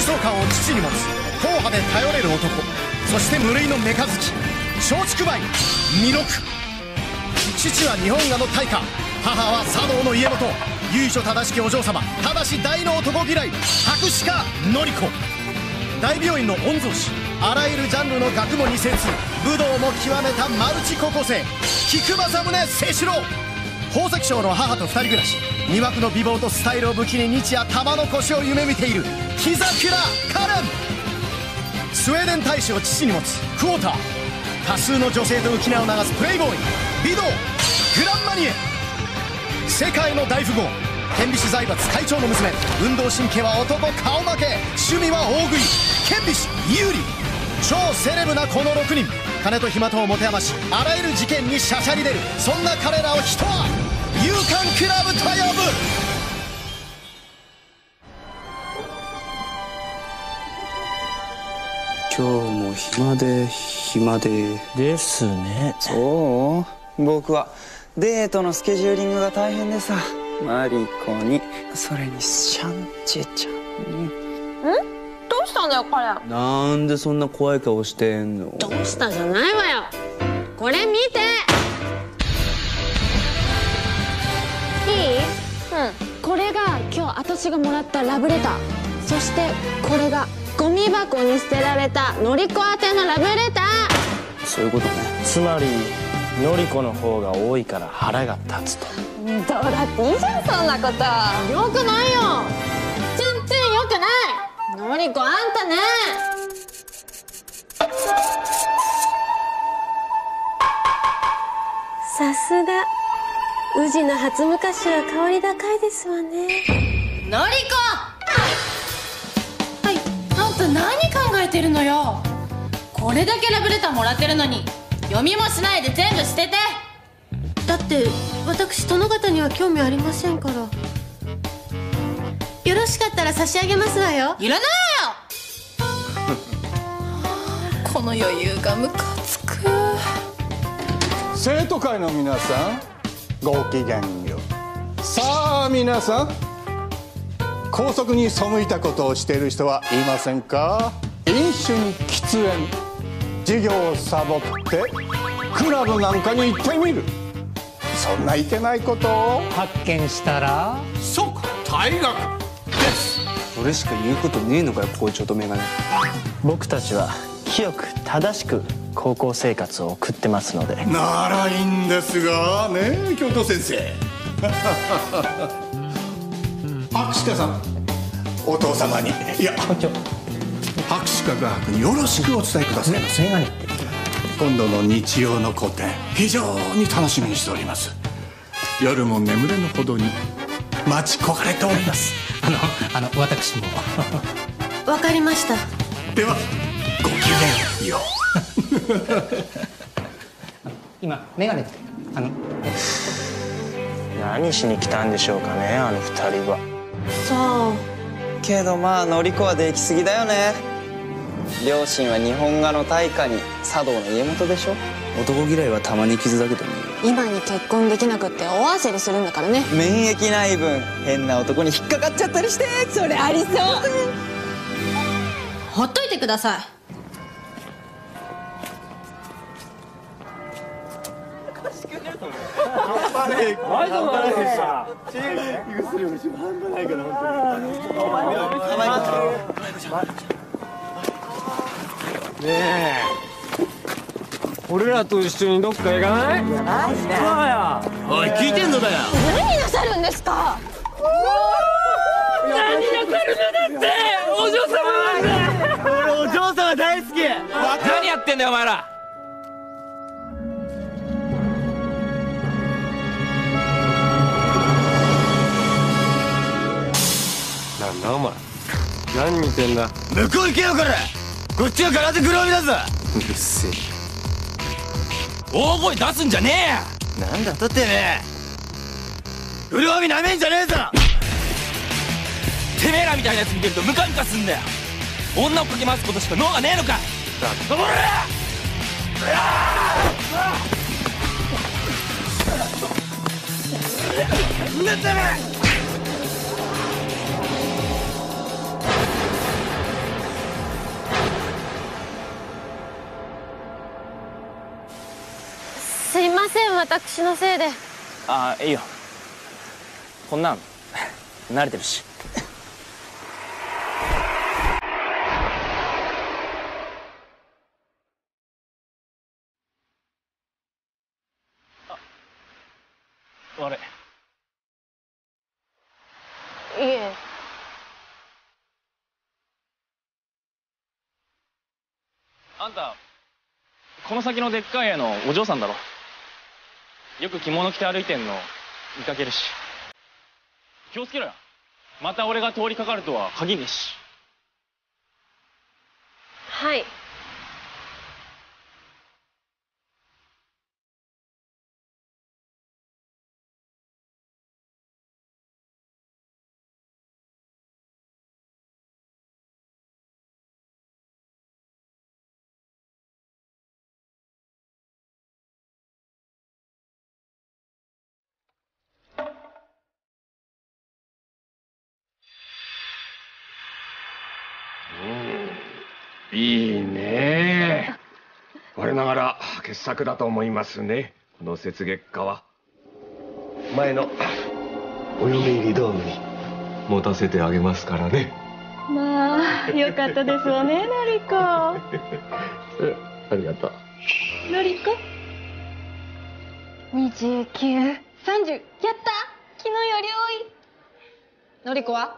走感を父に持つ硬派で頼れる男、そして無類のメカ好き松竹梅弥勒。父は日本画の大家、母は茶道の家元、由緒正しきお嬢様、ただし大の男嫌い博士家典子。大病院の御曹司、あらゆるジャンルの学問に精通、武道も極めたマルチ高校生菊正宗清志郎。宝石商の母と二人暮らし、魅惑の美貌とスタイルを武器に日夜玉の腰を夢見ている木桜カレン。スウェーデン大使を父に持つクォーター、多数の女性と浮き名を流すプレイボーイ美道グランマニエ。世界の大富豪天菱財閥会長の娘、運動神経は男顔負け、趣味は大食い剣菱有利。超セレブなこの6人、金と暇とを持て余し、あらゆる事件にしゃしゃり出る、そんな彼らを人は勇敢クラブと呼ぶ。 今日も暇で暇でですね。 そう、僕はデートのスケジューリングが大変でさ、マリコに、それにシャンチェちゃんに。 どうしたんだよ彼。 なんでそんな怖い顔してんの？ どうしたじゃないわよ。これ見て。いい？これが今日私がもらったラブレター。そしてこれがゴミ箱に捨てられたのりこ宛てのラブレター。 そういうことね。 つまりのりこの方が多いから腹が立つと。 どうだっていいじゃんそんなこと。よくないよ、全然よくない。のりこあんたね。 さすが宇治の初昔は香り高いですわね。 のりこ、はい、あんた何考えてるのよ。これだけラブレターもらってるのに読みもしないで全部捨てて。 だって私殿方には興味ありませんから。よろしかったら差し上げますわよ。 いらないわよこの余裕がムカつく。 生徒会の皆さん、ごきげんよう。さあ皆さん、校則に背いたことをしている人はいませんか？飲酒に喫煙、授業をサボってクラブなんかに行ってみる、そんないけないことを発見したら即退学です。 それしか言うことねえのかよ、校長とメガネ。 僕たちは清く正しく高校生活を送ってますので。 ならいいんですがね、教頭先生博士課さん、お父様に、いや博士課画伯によろしくお伝えくださいませ。今度の日曜の個展、非常に楽しみにしております。夜も眠れぬほどに待ち焦がれております。 私もわかりました。 ではごきげんよう今メガネって何しに来たんでしょうかね、あの二人は。 さあけどまあのりこはできすぎだよね。両親は日本画の大家に茶道の家元でしょ。男嫌いはたまに傷だけどね。 今に結婚できなくって大焦りするんだからね。 免疫ない分変な男に引っかかっちゃったりして。それありそう。 ほっといてください。 ねえ、俺らと一緒にどっか行かない？おい、聞いてんのだよ。 何なさるんですか？ 何が来るのだって、お嬢様なんだ。俺お嬢様大好き。何やってんだよお前ら。なんだお前、何見てんだ。向こう行けよこれ。こっちは空手黒帯だぞ。うるせえ、大声出すんじゃねえや。なんだとてめえ、黒帯なめんじゃねえぞ。てめえらみたいなやつ見てるとムカムカすんだよ。女をかき回すことしか脳がねえのか。だもれなんだてめえ。 私のせいで。 ああいいよ、こんなん慣れてるし。悪い。 いえ。 あんたこの先のでっかい家のお嬢さんだろ。よく着物着て歩いてんの見かけるし。気をつけろよ、また俺が通りかかるとは限んねえし。 はい。 いいね。我ながら傑作だと思いますね、この雪月花は。前のお嫁入り道具に持たせてあげますからね。 まあよかったですわね、のりこ。 ありがとう。 のりこ。29、30、やった。昨日より多い。 のりこは？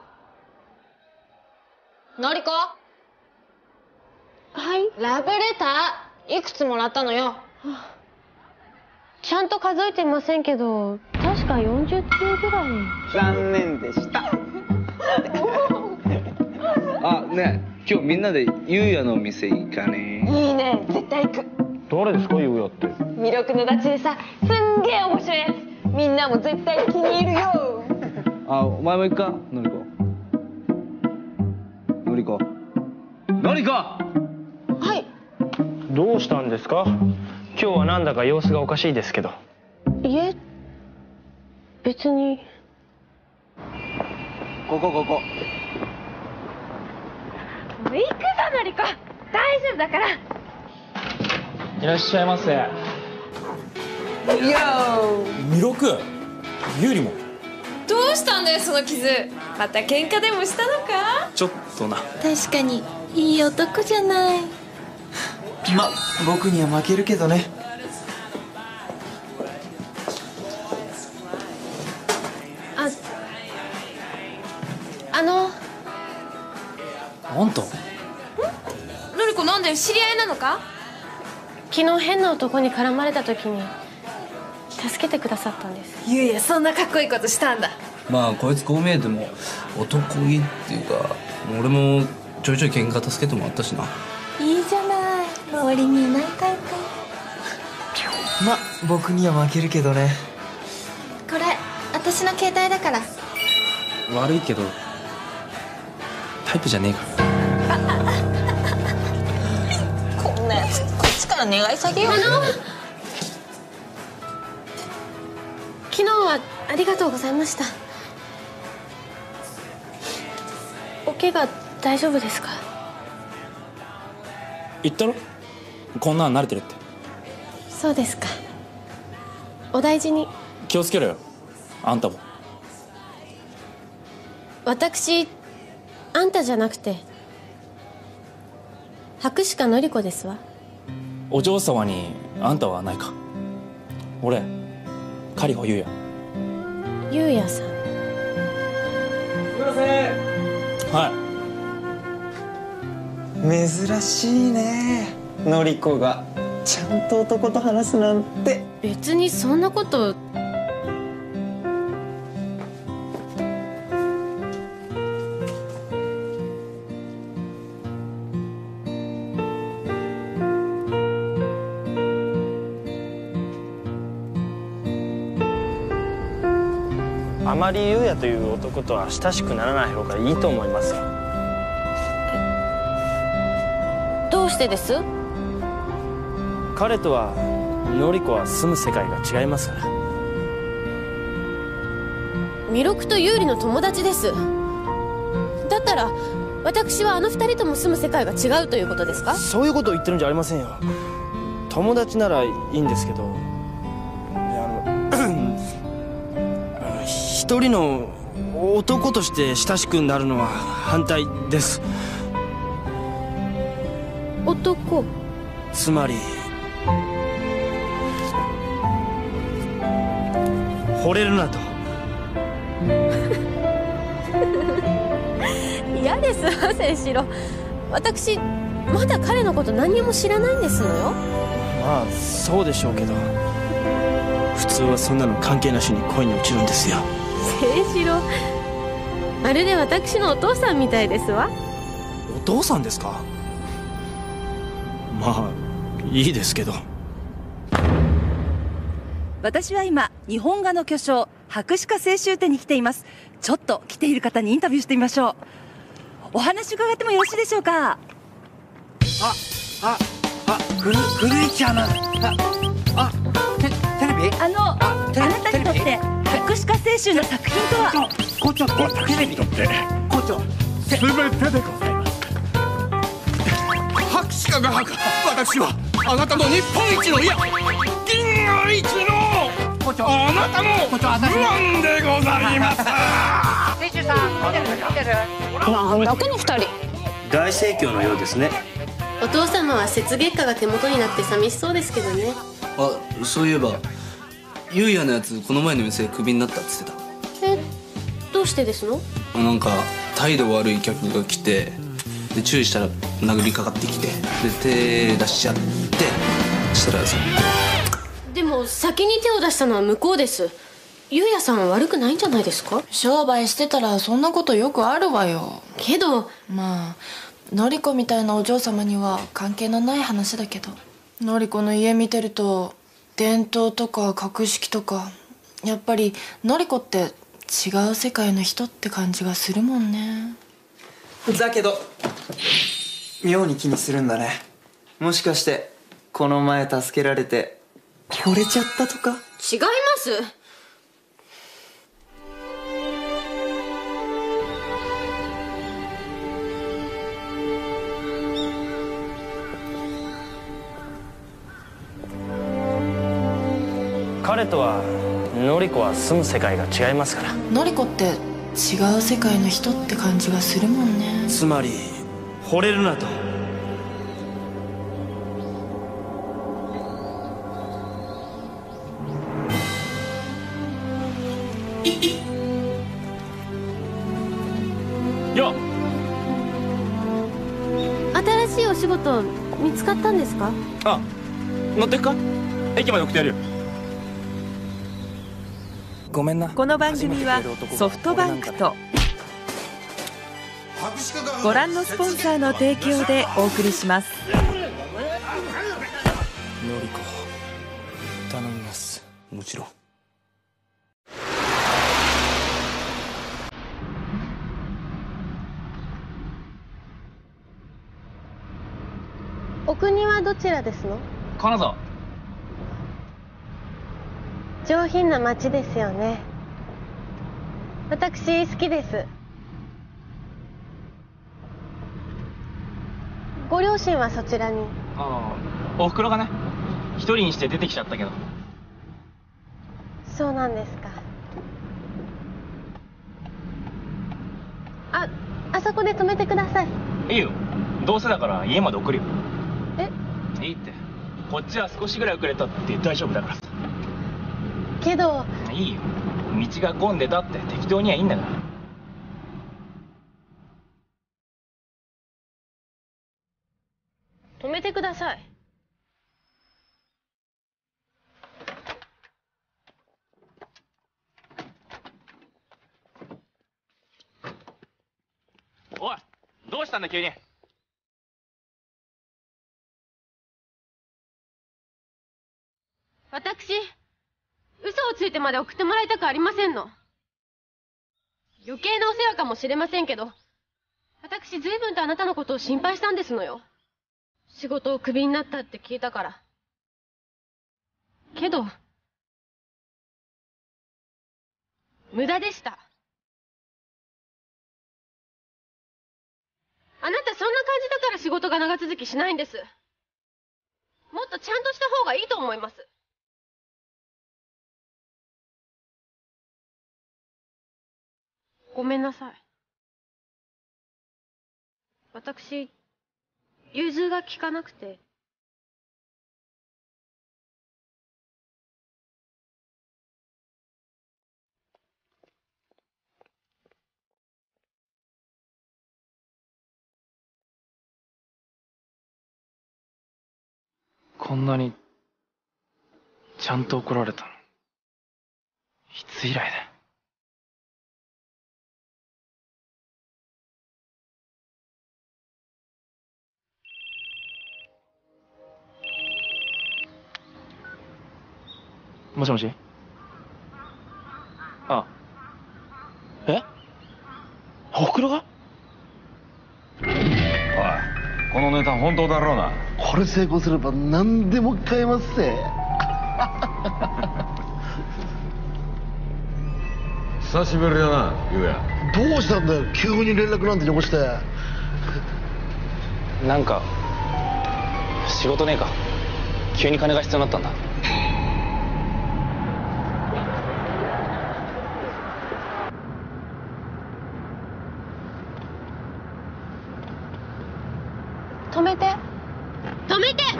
のりこ？ はい。 ラブレターいくつもらったのよ。 ちゃんと数えてませんけど、確か40通ぐらい。 残念でした。あ、ねえ、今日みんなでゆうやのお店行かね。 いいね、絶対行く。 誰ですか、ゆうやって。 魅力のダチでさ、すんげえ面白いやつ。みんなも絶対気に入るよ。 あ、お前も行くか、のりこ。のりこ。のりこ。 はい。 どうしたんですか？今日はなんだか様子がおかしいですけど。 いえ、別に。 ここ。 もう行くぞ、のりこ。大丈夫だから。 いらっしゃいませ。 弥勒、優里も。 どうしたんだよその傷。また喧嘩でもしたのか？ ちょっとな。 確かにいい男じゃない。 ま、僕には負けるけどね。 あんた。 のりこ、なんで知り合いなのか？ 昨日変な男に絡まれた時に助けてくださったんです。 いやいや、そんなかっこいいことしたんだ。 まあこいつこう見えても男気っていうか、俺もちょいちょい喧嘩助けてもらったしな。 いいじゃない、周りにいないタイプ。 ま、僕には負けるけどね。 これ私の携帯だから。 悪いけどタイプじゃねえから。 こんなやつこっちから願い下げよう。 昨日はありがとうございました。お怪我大丈夫ですか？ 言ったろ、こんなん慣れてるって。 そうですか。お大事に。 気をつけろよ、あんたも。 私、あんたじゃなくて白鹿のりこですわ。 お嬢様にあんたはないか。俺、カリホ優也。 優也さん。 すいません。 はい。 珍しいね、のりこがちゃんと男と話すなんて。 別にそんなこと。 あまり優也という男とは親しくならない方がいいと思いますよ。 どうしてです？ 彼とはのりこは住む世界が違いますから。 弥勒と優里の友達です。だったら私はあの二人とも住む世界が違うということですか？ そういうことを言ってるんじゃありませんよ。友達ならいいんですけど、いや一人の男として親しくなるのは反対です。 男？ つまり惚れるなと。 嫌ですわ千四郎。私まだ彼のこと何にも知らないんですのよ。 まあそうでしょうけど、普通はそんなの関係なしに恋に落ちるんですよ。 千四郎、まるで私のお父さんみたいですわ。 お父さんですか？まあいいですけど。 私は今日本画の巨匠博士課青春展に来ています。ちょっと来ている方にインタビューしてみましょう。お話伺ってもよろしいでしょうか？ 古市アナ。テレビ？ あなたにとって博士課青春の作品とは？ 校長、テレビとって校長全てでございます。博士課が私はあなたの日本一の、いや銀河一の校長、あなたの不安でございます。 選手さん、見てる。 なんだこの二人。 大盛況のようですね。 お父様は雪月花が手元になって寂しそうですけどね。 あ、そういえばゆうやのやつこの前の店クビになったっつってえ、どうしてですの？ た。なんか態度悪い客が来て、で注意したら殴りかかってきて、で手出しちゃって、したらでも先に手を出したのは向こうです。ゆうやさんは悪くないんじゃないですか？ 商売してたらそんなことよくあるわよ。 けどまあのりこみたいなお嬢様には関係のない話だけど、のりこの家見てると伝統とか格式とか、やっぱりのりこって違う世界の人って感じがするもんね。 だけど妙に気にするんだね。もしかしてこの前助けられて惚れちゃったとか？ 違います。 彼とはのりこは住む世界が違いますから。 のりこって違う世界の人って感じがするもんね。 つまり惚れるなと。よっ、 新しいお仕事見つかったんですか？ あ、乗ってくか？駅まで送ってやるよ。 ごめんな。 この番組はソフトバンクとご覧のスポンサーの提供でお送りします。 のりこ、頼みます。 もちろん。 お国はどちらですの？ 金沢。 上品な町ですよね。私好きです。ご両親はそちらに？ ああ、おふくろがね、一人にして出てきちゃったけど。 そうなんですか。あそこで止めてください。 いいよ、どうせだから家まで送るよ。 え？ いいって、こっちは少しぐらい遅れたって大丈夫だからさ。 けどいいよ、道が混んでたって適当にはいいんだから。 止めてください。 おい、どうしたんだ急に。 私嘘をついてまで送ってもらいたくありませんの。余計なお世話かもしれませんけど、私随分とあなたのことを心配したんですのよ。仕事をクビになったって聞いたから。けど無駄でした。あなたそんな感じだから仕事が長続きしないんです。もっとちゃんとした方がいいと思います。 ごめんなさい。私、融通が利かなくて。 こんなにちゃんと怒られたのいつ以来だよ。もしもし。あ、え、おふくろが？ おい、このネタ本当だろうな。 これ成功すれば何でも買えますぜ。 久しぶりだな、ゆうや。 どうしたんだよ、急に連絡なんてよこして。 なんか仕事ねえか？急に金が必要になったんだ。 止めて。止めて。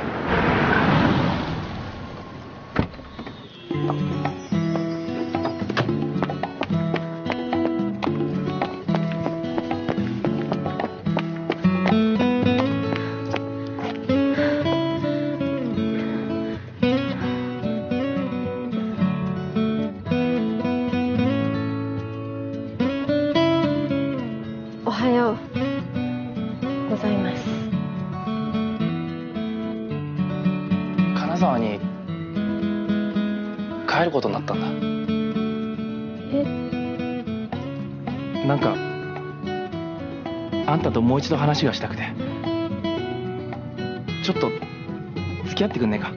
おはようございます。 金沢に帰ることになったんだ。なんかあんたともう一度話がしたくて、ちょっと付き合ってくんねえか？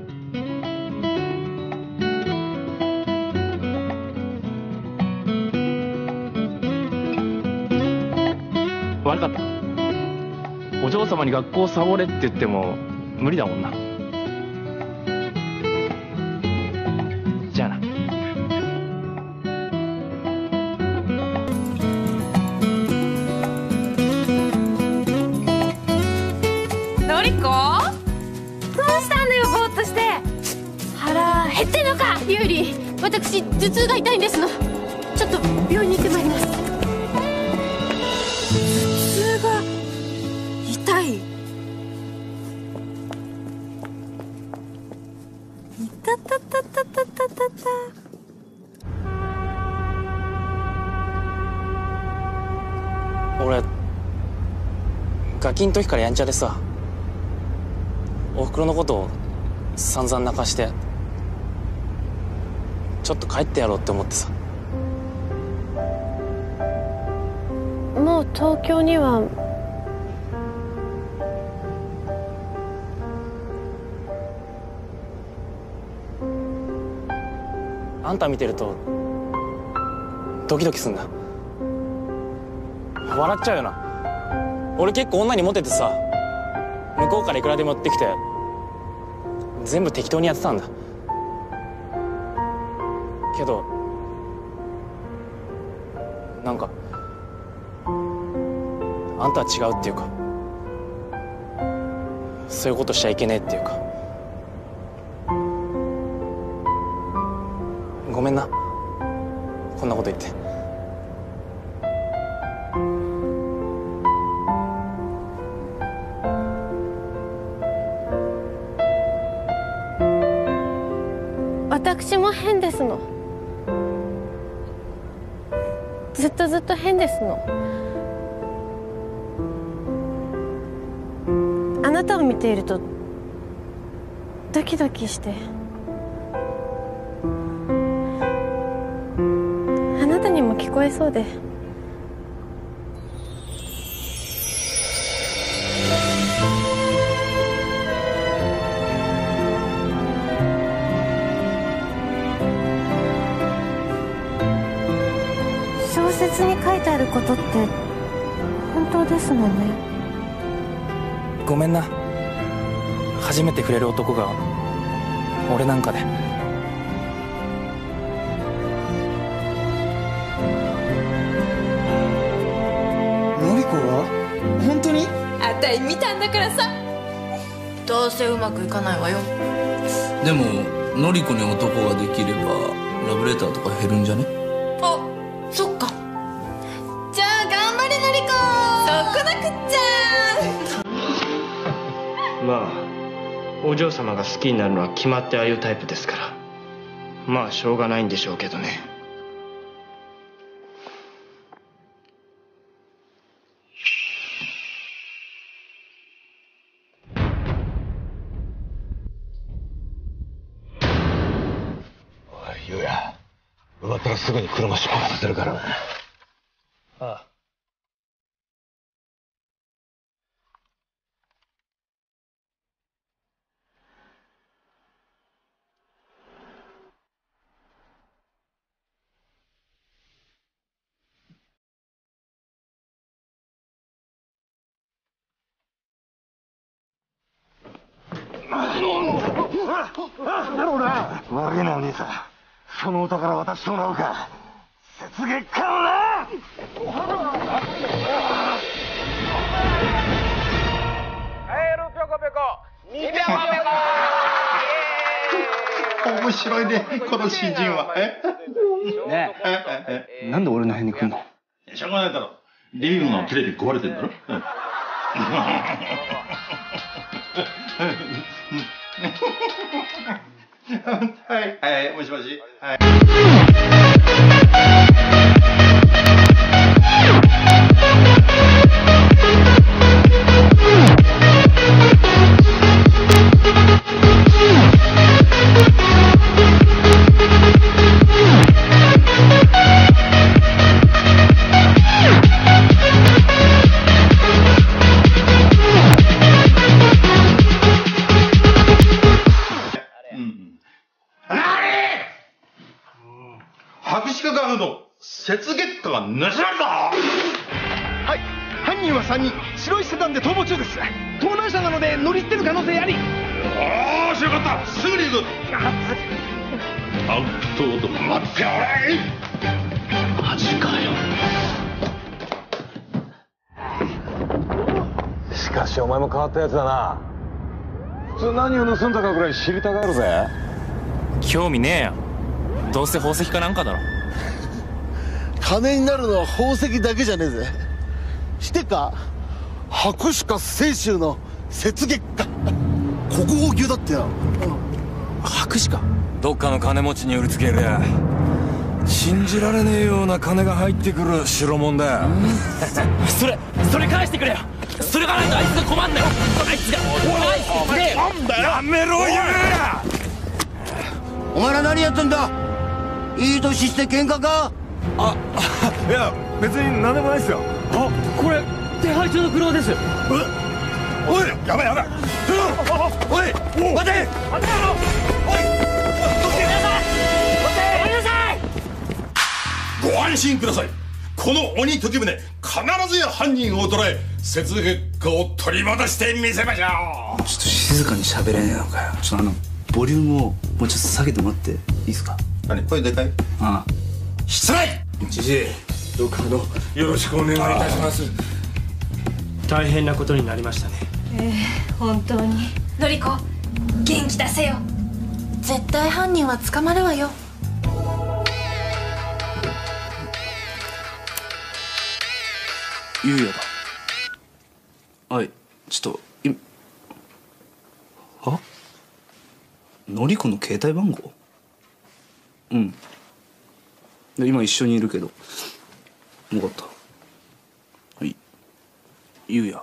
悪かった。お嬢様に学校サボれって言っても無理だもんな。じゃあな。 のりこ、どうしたんだよ、ぼーっとして。腹減ってんのか？ゆうり、私頭痛が痛いんですの。ちょっと病院に行ってまいります。 頭痛が痛い。いたたたたたたたた。 俺ガキん時からやんちゃでさ、おふくろのことを散々泣かして、ちょっと帰ってやろうって思ってさ。 もう東京には。 あんた見てるとドキドキすんだ。笑っちゃうよな。俺結構女にモテてさ、向こうからいくらでも寄ってきて全部適当にやってたんだけど、なんかあんたは違うっていうか、そういうことしちゃいけねえっていうか。ごめんな、こんなこと言って。 私も変ですの。ずっとずっと変ですの。あなたを見ているとドキドキして、あなたにも聞こえそうで。小説に書いてあることって本当ですもんね。 ごめんな、初めて触れる男が俺なんかで。 子は本当に？ あたい見たんだからさ。どうせうまくいかないわよ。 でものりこに男ができればラブレターとか減るんじゃね？ あ、そっか。じゃあ頑張れのりこ。そこなくっちゃ。 まあお嬢様が好きになるのは決まってああいうタイプですから、まあしょうがないんでしょうけどね。 ゆうや、埋まったらすぐに車出発させるからな。 ああ。 だろうな。悪いなお兄さん、そのお宝渡してもらおうか。雪月花をな。 面白いね、この新人は。 ねえ、なんで俺の辺に来んの？ しょうがないだろ。リビングのテレビ壊れてんだろ。はいはい、もしもし。はい。博士課からの雪月花が盗まれた。 はい、犯人は3人、白いセダンで逃亡中です。盗難車なので乗り捨てる可能性あり。 よーし、よかった、すぐに行く。アウトと待っておれ。マジかよ。 しかしお前も変わったやつだな。普通何を盗んだかぐらい知りたがるぜ。 興味ねえよ。どうせ宝石かなんかだろ。 金になるのは宝石だけじゃねえぜ。してか博士課清舟の雪月花国宝級だってよ。 博士か、どっかの金持ちに売りつけるや信じられねえような金が入ってくる代物だよ。 それ返してくれよ。それがないとあいつが困んだよ。あいつが返してくれよ。 なんだよ、やめろよ。 お前ら何やってんだ。いい年して喧嘩か。 いや別に何でもないですよ。 あ、これ手配中の車です。 おい、やばいやばい。おい、待て。 ご安心ください。この鬼時宗、必ずや犯人を捕らえ雪月花を取り戻してみせましょう。 ちょっと静かに喋れねえのかよ。ちょっとボリュームをもうちょっと下げてもらっていいですか。 何、声でかい？ ああ、 失礼。 じじい、どうかよろしくお願いいたします。 大変なことになりましたね。 本当にのりこ、元気出せよ。絶対犯人は捕まるわよ。 ゆうやだ。はい、ちょっとあ、のりこの携帯番号？うん。で今一緒にいるけど。分かった。はい。ゆうや。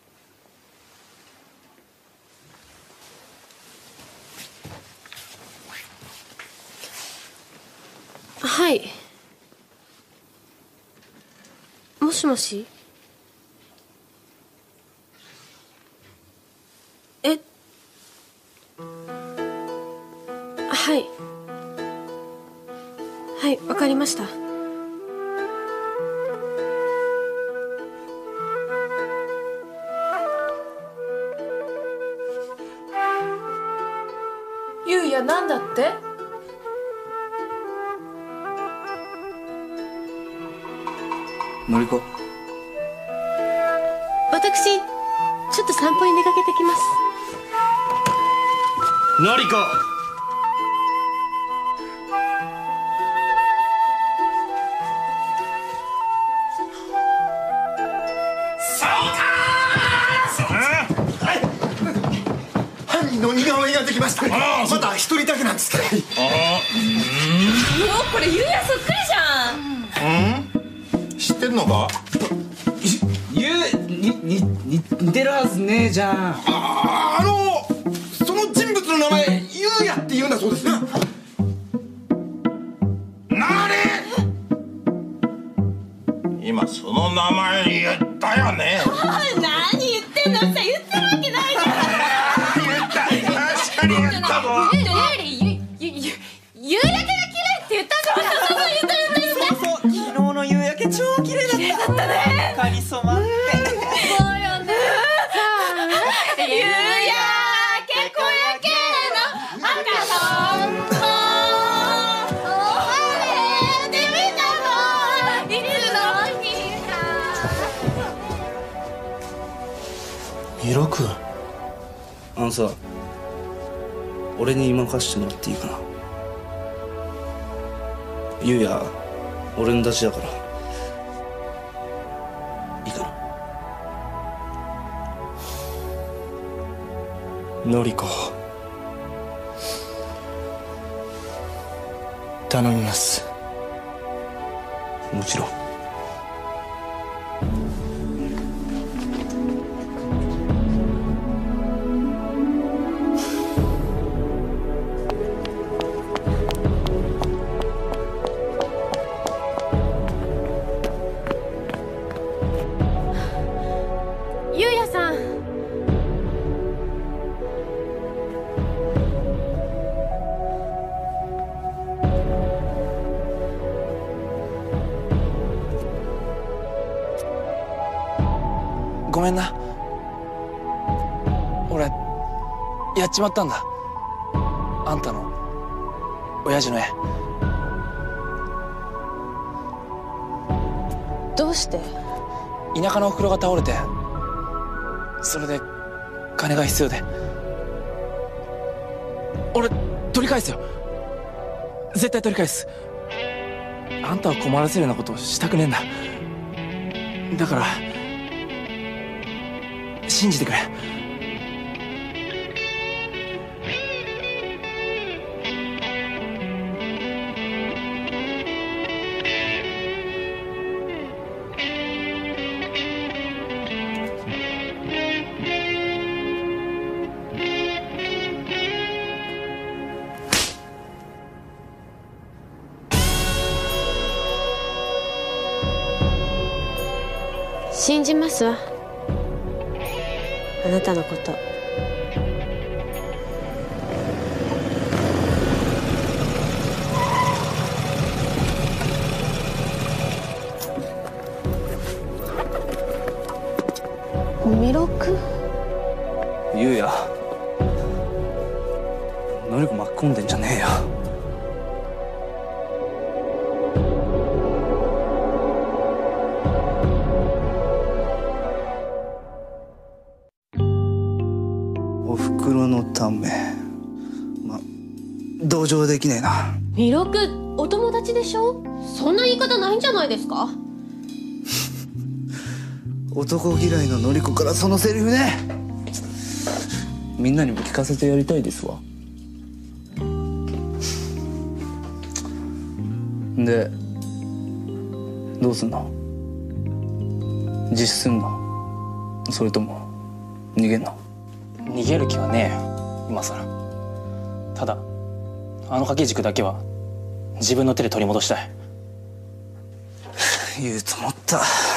はい。もしもし。はいはい、わかりました。 ゆうや、なんだって？ のりこ。 私ちょっと散歩に出かけてきます。 のりこ、 犯人の似顔絵ができました。まだ一人だけなんですけど。 もうこれゆうやそっくりじゃん。 知ってんのか？ 似てるはずねえじゃん。 その人物の名前ゆうやって言うんだそうですな。 今その名前言ったよね。 何言ってんのさ、言ってるわけないじゃん。 確かに言ったぞ。 ゆうやけが綺麗って言ったじゃん。そう言ったそう、昨日の夕焼け超綺麗だった。 だったね。 かりそまって。 そうよね。夕焼け小焼けの赤とんぼを晴れてみたのいつの日か。 ヒロ君、さ、俺に任してもらっていいかな。ゆうや、俺のダチだからいいかな。 のりこ、頼みます。 もちろん。 ゆうやさん、 ごめんな。俺やっちまったんだ。あんたの親父の絵。 どうして？ 田舎のおふくろが倒れて、それで金が必要で。俺取り返すよ。絶対取り返す。あんたを困らせるようなことをしたくねえんだ。だから信じてくれ。 信じますわ、あなたのこと。 弥勒？ ゆうや、のりこ巻き込んでんじゃねえよ。おふくろのため、同情できねえな。 弥勒、お友達でしょ。そんな言い方ないんじゃないですか。 男嫌いののりこからそのセリフね。みんなにも聞かせてやりたいですわ。で、どうすんの？自首すんの？それとも逃げんの？ 逃げる気はねえよ今さら。ただあの掛け軸だけは自分の手で取り戻したい。 言うと思った。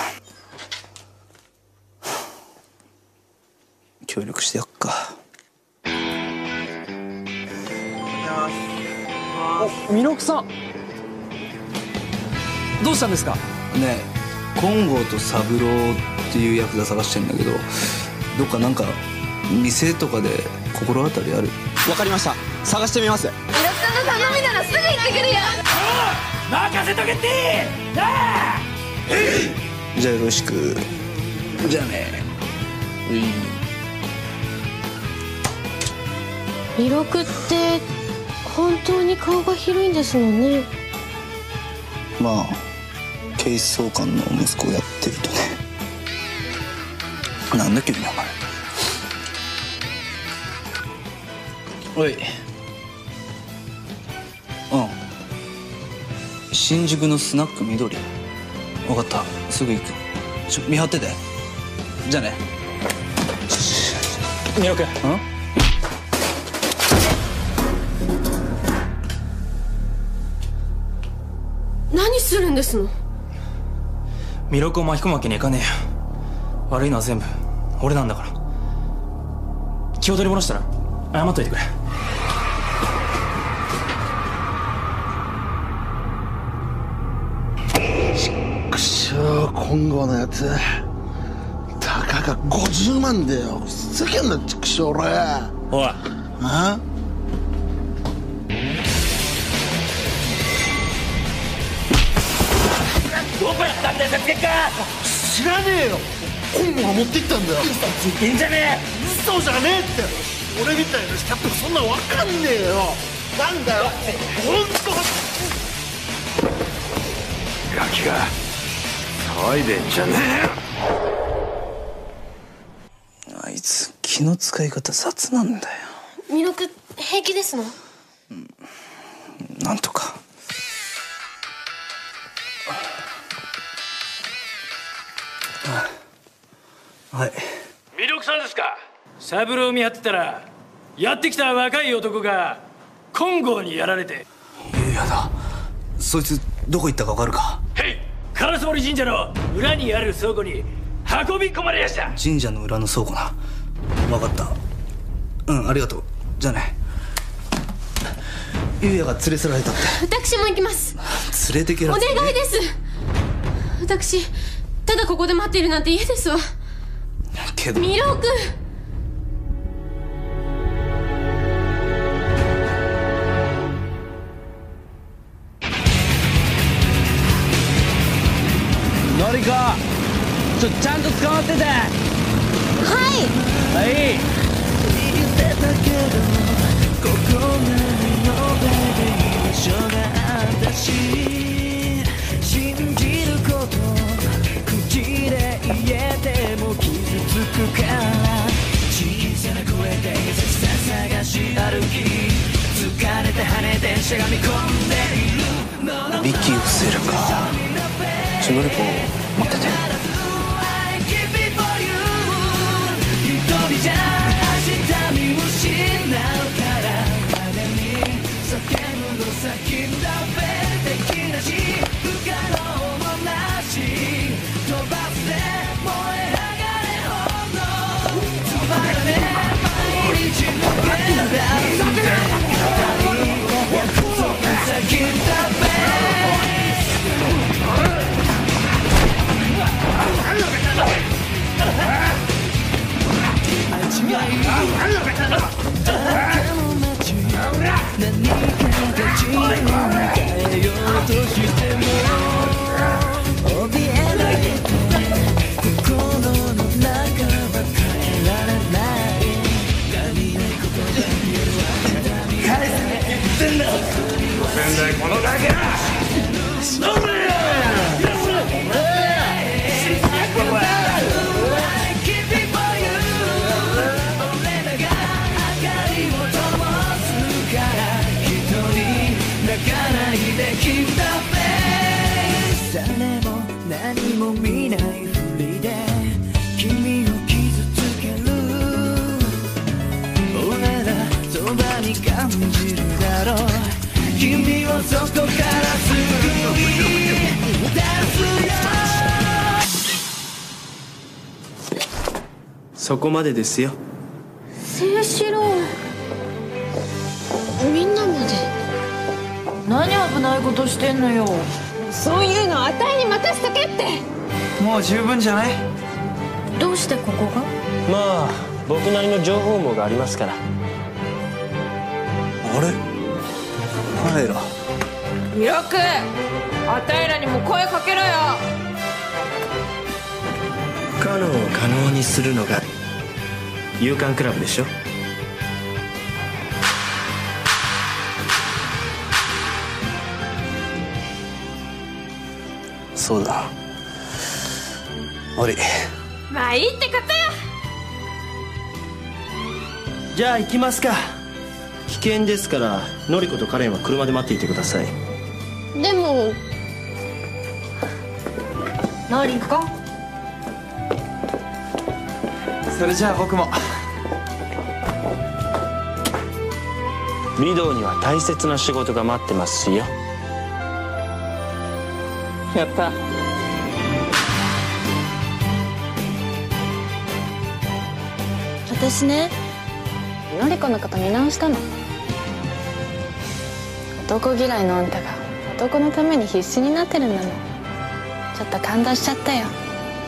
協力してやっか。 お、弥勒さん、どうしたんですか？ ねえ、金剛と三郎っていうヤクザ探してんだけど、どっかなんか店とかで心当たりある？ わかりました、探してみます。 弥勒さんの頼みならすぐ行ってくるよ。 任せとけってなあ。 じゃあよろしく。じゃあね。 弥勒って本当に顔が広いんですもんね。 まあ警視総監の息子をやってるとね。なんだっけ名前。おい。新宿のスナック緑。分かった、すぐ行く。見張ってて。じゃあね。 弥勒。 何するんですの？ 弥勒を巻き込むわけにはいかねえよ。悪いのは全部俺なんだから。気を取り戻したら謝っといてくれ。 今後のやつたかが50万でよ。ふざけんな畜生俺。 おい。 あ？ どこやったんだよ設計家。 知らねえよ。今後が持ってきたんだよ。 嘘ついてんじゃね嘘じゃねえって。俺みたいな人ってそんなわかんねえよ。なんだよ本当。 ガキが騒いでんじゃねえ。あいつ気の使い方雑なんだよ。 弥勒平気ですの？ なんとか。はい。 弥勒さんですか。三郎を見張ってたらやってきた若い男が金剛にやられて。 いやだ。そいつどこ行ったか分かるか。 へい、烏森神社の裏にある倉庫に運び込まれやした。 神社の裏の倉庫な。分かった。ありがとう。じゃあね。ゆうやが連れ去られたって。 私も行きます。 連れてけらお願いです。私ただここで待っているなんて嫌ですわ。 けど弥勒。 のりこ、ちゃんと捕まってて。はい。 ここまで呼べる場所があったし、信じること口で言えても傷つくから、小さな声で切さ探し歩き、疲れて跳ねてしゃがみ込んでいる。 息を伏せるか。のりこ待ってて。 一人じゃ明日見失うから風に叫ぶの先だべ的なし不可能もなし飛ばせ燃え上がれ炎つまらねえ毎日の現代語り約束先だべ何かが自分を変えようとしても怯えないで心の中は変えられない何ないことが言える返せって言ってんだ仙台このガキな飲めよ誰も何も見ないふりで君を傷つける俺らそばに感じるだろう君をそこから救い出すよそこまでですよ。 清志郎、みんなまで。 何危ないことしてんのよ。 そういうのあたいに任せとけって。 もう十分じゃない？ どうしてここが？ まあ僕なりの情報網がありますから。 あれ彼ら。 弥勒、あたいらにも声かけろよ。 不可能を可能にするのが夕刊クラブでしょ。 そうだ、悪い。 まあいいってことよ。 じゃあ行きますか。危険ですからのりことカレンは車で待っていてください。 でものりこ、 それじゃあ僕も。 御堂には大切な仕事が待ってますよ。 やった。 私ね、のりこのこと見直したの。男嫌いのあんたが男のために必死になってるんだもん。ちょっと感動しちゃったよ。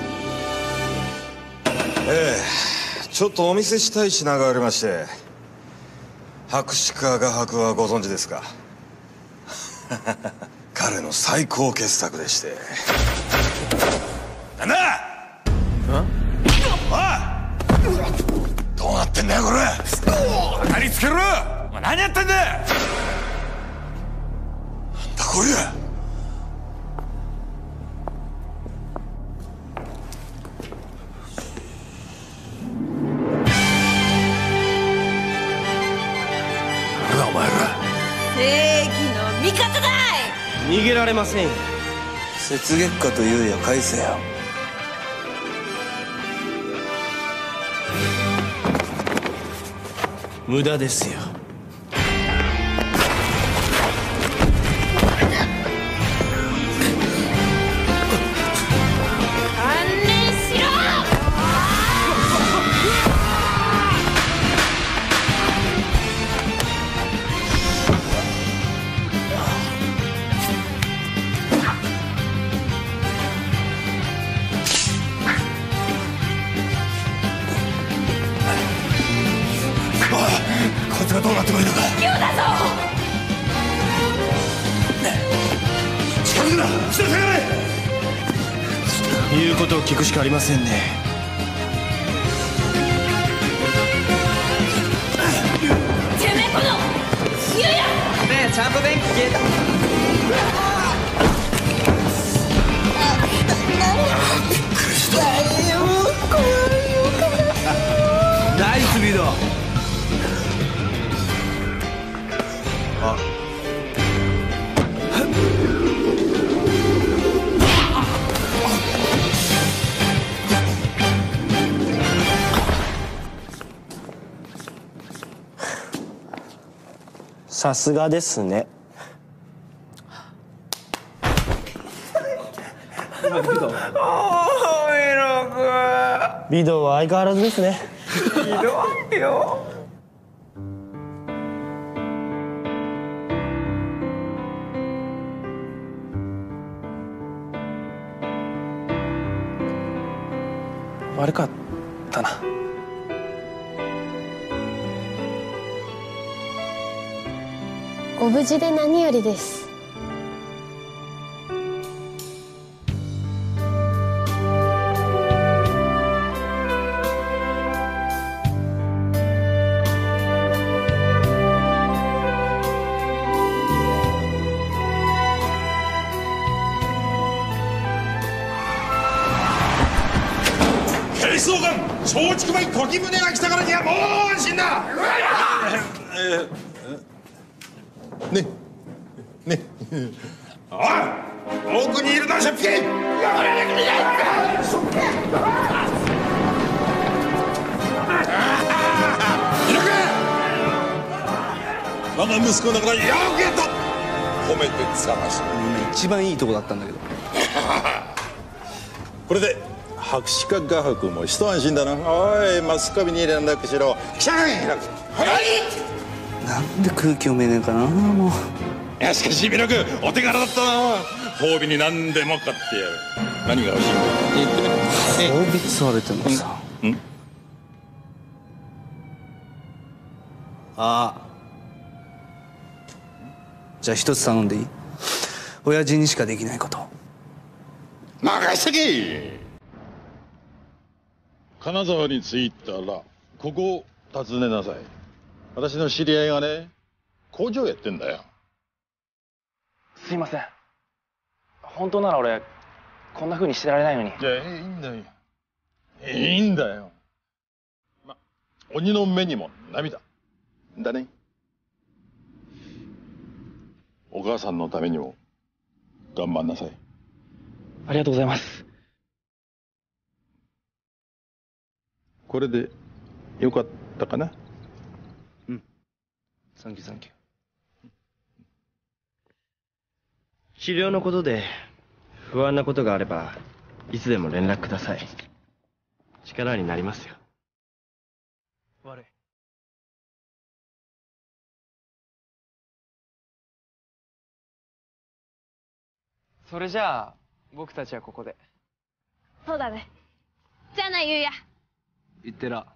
ちょっとお見せしたい品がありまして。博士課画伯はご存知ですか？彼の最高傑作でして。なんだ！おい！どうなってんだよこれ！当たりつけろ！お前何やってんだ！なんだこりゃ！なんだお前ら！ 正義の味方だい！ 逃げられませんよ。 雪月花と優也返せよ。 無駄ですよ。 観念しろ！ こいつがどうなってもいいのか。 今日だぞ！ 近づくな！下下がれ！ 言うことを聞くしかありませんね。 てめえこのゆうや！ ねえ、ちゃんと電気消えた。 びっくりした。 ナイスビド。さすがですね。ビドは相変わらずですね。 ひどいよ。悪かったな。 ご無事で何よりです。 警視総監、松竹梅時宗が来たからにはもう安心だ。ねおい、奥にいるなしょっぴき。我が息子だからよくやった。褒めて探した。 一番いいとこだったんだけど。 これで博士課画伯も一安心だな。おい、マスコミに連絡しろ。記者会見開く。はい。 なんで空気読めねえかなもう。 いやしかしミラクお手柄だったな。褒美に何でも買ってやる。何が欲しいんだ。 褒美されてもさ。じゃあ一つ頼んでいい？親父にしかできないこと。 任せとけ。金沢に着いたらここを訪ねなさい。私の知り合いがね、工場やってんだよ。 すいません。本当なら俺こんな風にしてられないのに。 いや、いいんだよ。いいんだよ。鬼の目にも涙だね。お母さんのためにも頑張んなさい。 ありがとうございます。 これでよかったかな。 サンキューサンキュー。治療のことで不安なことがあればいつでも連絡ください。力になりますよ。 悪い。 それじゃあ僕たちはここで。 そうだね。じゃあな、ゆうや。 いってら。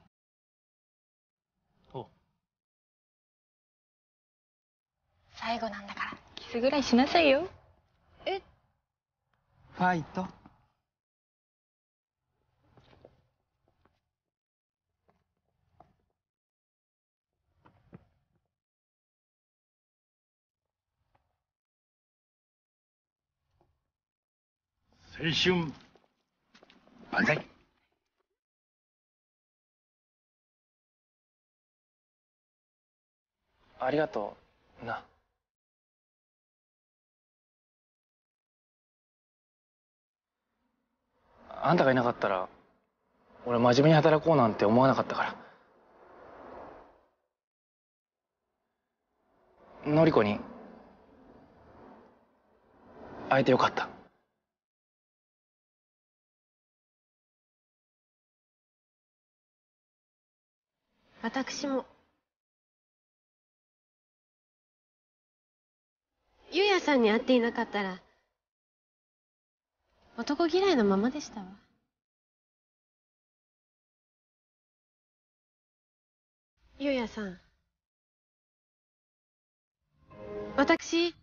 最後なんだからキスぐらいしなさいよ。 ファイト。 青春万歳。 ありがとうな。あんたがいなかったら俺真面目に働こうなんて思わなかったから。のりこに会えてよかった。 私も。ゆうやさんに会っていなかったら男嫌いのままでしたわ。ゆうやさん、私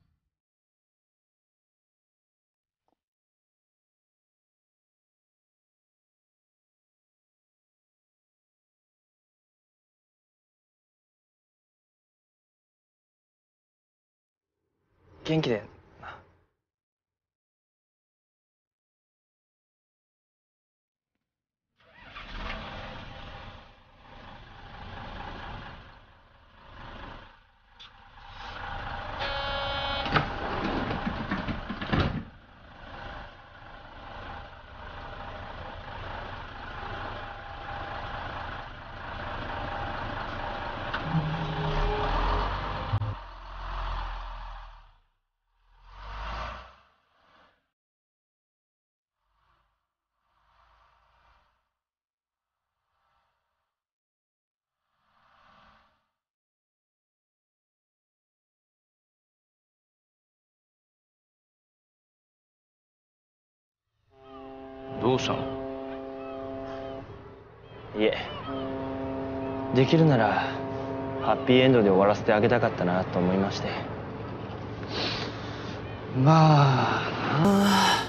元気で。 どうしたの？ いえ、できるならハッピーエンドで終わらせてあげたかったなと思いまして。 まあ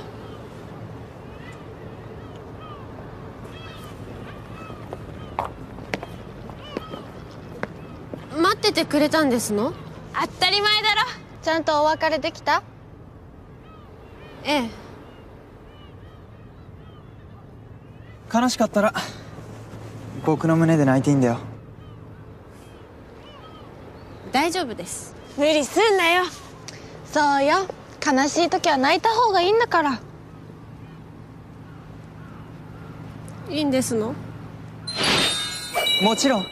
待っててくれたんですの？当たり前だろ。ちゃんとお別れできた？ええ。 悲しかったら僕の胸で泣いていいんだよ。 大丈夫です。 無理すんなよ。そうよ、悲しい時は泣いた方がいいんだから。 いいんですの？ もちろん。 よ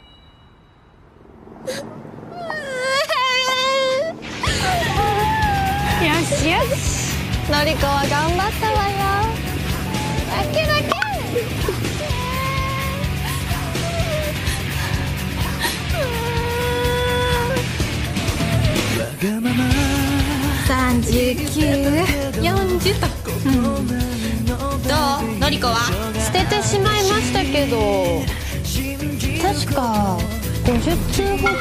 しよし、のりこは頑張ったわよ。泣け泣け。39、40と、どう？のりこは捨ててしまいましたけど、確か50通ほど。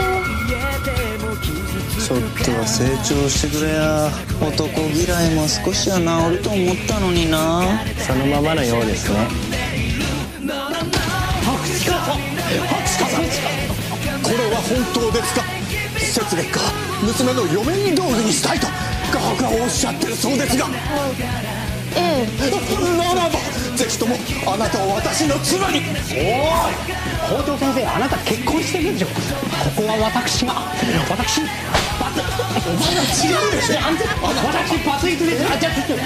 ちょっとは成長してくれや。男嫌いも少しは治ると思ったのにな。 そのままのようですね。 拍手これは本当ですか？雪月花娘の嫁入り道具にしたいと画伯がおっしゃってるそうですが、 ええ、 ならばぜひともあなたを私の妻に。 おい校長先生、あなた結婚してるでしょ。ここは私が私バツお前は違うでしょ。私バツイツです。あ、じゃあちょっと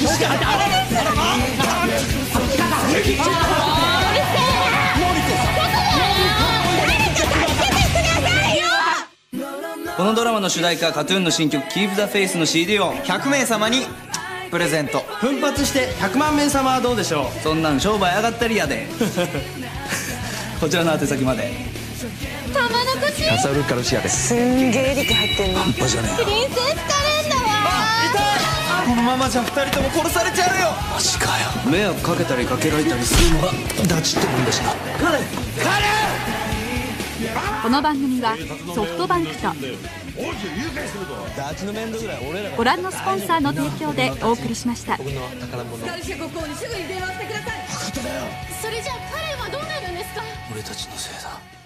このドラマの主題歌 KAT−TUN の新曲 Keep the Faith の CD を 100名様にプレゼント。 奮発して100万名様はどうでしょそんなん商売上がったりやでこちらの宛先まで。 玉のこしカサルカルシアです。 すんげえ力入ってんの。 半端じゃねプリンセスカレンだわ。 このままじゃ2人とも殺されちゃうよ。 マジかよ。迷惑かけたりかけられたりするのがダチってもんだしな。 この番組はソフトバンクとご覧のスポンサーの提供でお送りしました。 スカルシェ国王にすぐに電話してください。 それじゃあカレンはどうなるんですか？ 俺たちのせいだ。